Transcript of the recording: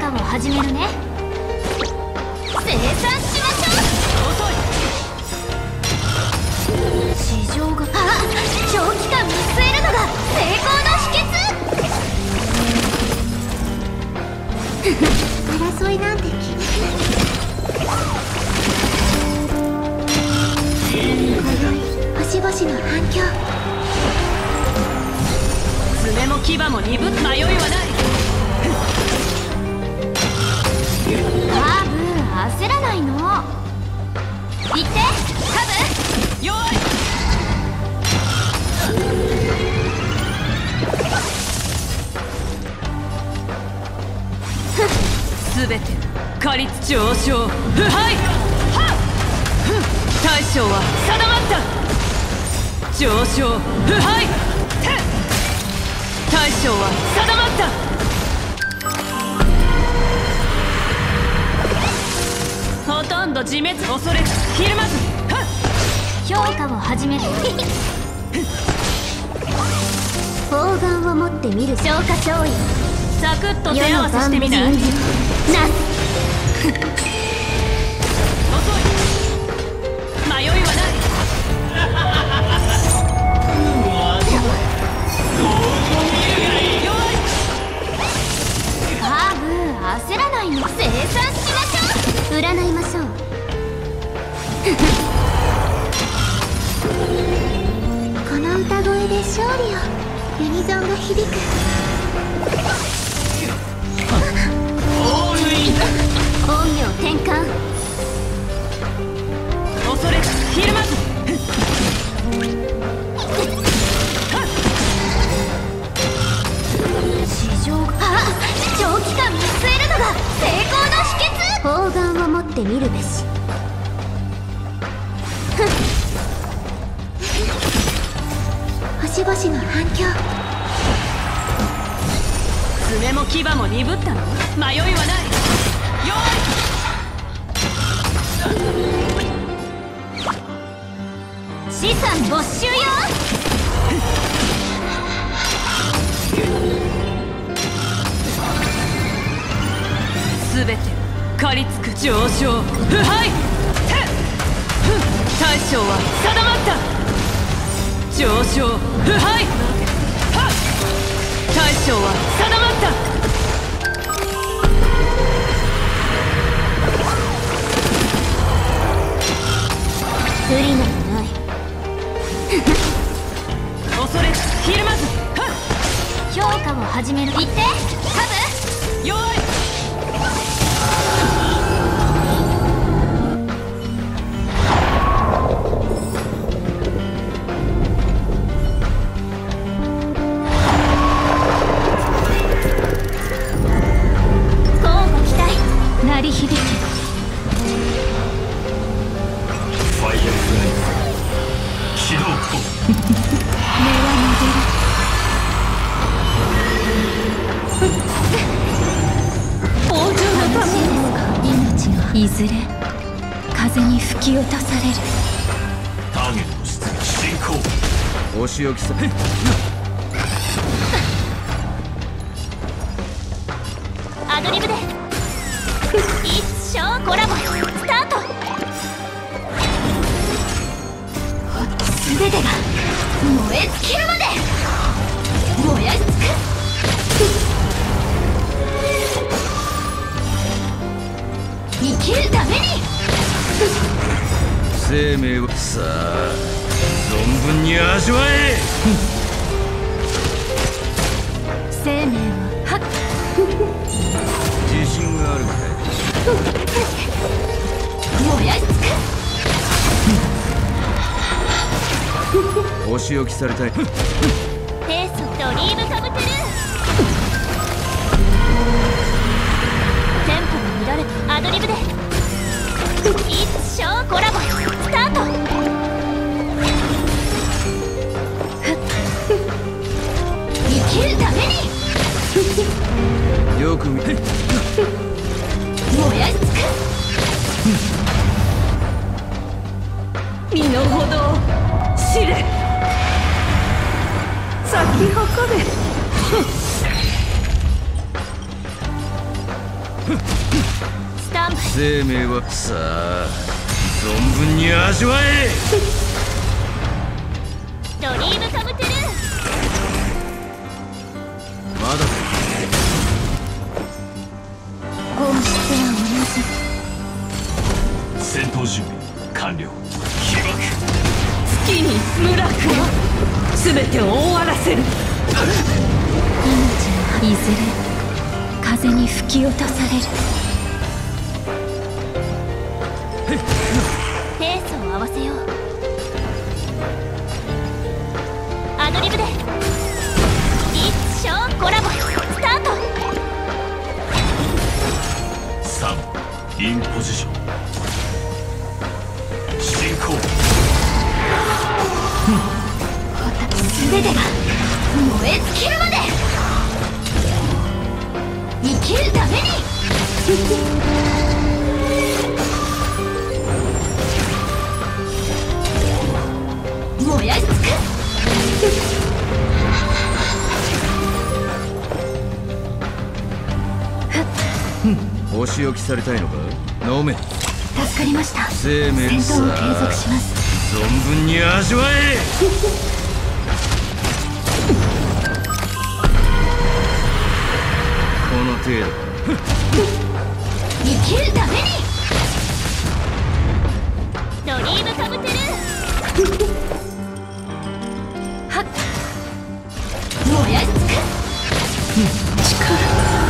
化を始めるね。生産しましょう。地上が長期間見据えるのが成功の秘訣。 争いなんて気にしない。星々の反響。 爪も牙も鈍っ迷いはない。 カブ焦らないの。行ってカブ。 よい。すべて果率上昇。腐敗。大将は定まった。上昇。腐敗。大将は定まった。ほとんど自滅恐れずひるまず。 評価を始める。 砲丸を持ってみる。 消化勝利。 サクッと手合わせしてみな。 な遅い。迷いはない。 カブ焦らないの。生産しましょう。 占いましょう。この歌声で勝利を。ユニゾンが響く。 陰陽転換。 恐れずひるまず。 地上が長期間見据えるのが成功の秘訣。 砲丸を持ってみるべし。星々の反響。 爪も牙も鈍ったの。迷いはない。よ資産没収よ。 すべて狩りつく上昇。腐敗。大将は定まった。上昇。腐敗。大将は定まった。 不利などない。 恐れずひるまず。 評価を始める。行ってカブ。 よい。 鳴り響け。 ファイアフライ起動。 目は逃げる。王女のため命がいずれ風に吹き落とされる。 ターゲット出撃進行。 お仕置きさ。 アドリブで一生コラボスタート。全てが燃え尽きるまで燃やし尽くす。生きるために。 生命をさあ存分に味わえ。 生命ははっ自信があるみたい。 燃やし尽くお仕置きされたい。 す。ペースドリームカブトゥルー。テンポが乱れたアドリブで一生コラボスタート。生きるために。 よく見て。 燃やし尽くす。 身の程を知れ。咲き誇れ。 生命はさあ存分に味わえ。 ドリームカムトゥルー。 まだ本質は戦闘準備完了。 月に村くを全てを終わらせる。 命はいずれ風に吹き落とされる。 同じペースを合わせよう。アドリブで一生コラボスタート。 3インポジション進行。 全てが燃え尽きるまで生きるために。燃やし尽くお仕置きされたいのか。飲め。 助かりました。 生命戦さ闘を継続します。 存分に味わえ。この程度生きるために。ドリームカムトゥルー。 はっ燃やし尽く力